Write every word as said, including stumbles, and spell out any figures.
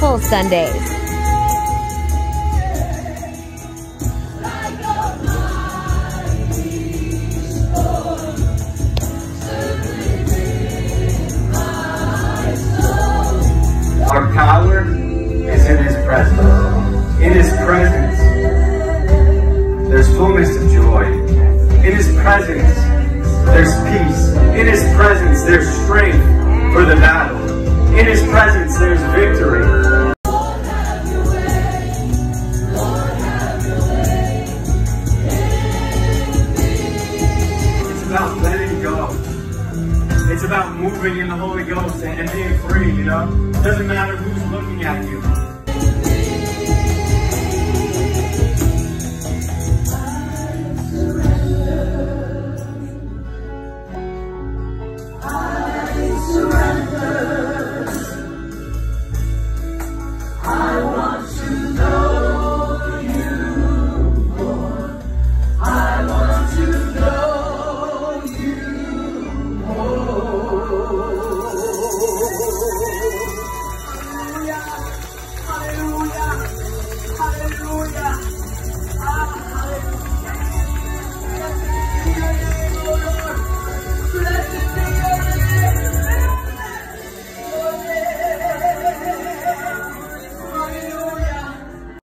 joyful Sundays. Our power is in His presence. In His presence, there's fullness of joy. In His presence, there's peace. In His presence, there's strength for the battle. In His presence, there's victory. It's about letting go. It's about moving in the Holy Ghost and being free, you know? It doesn't matter who's looking at you.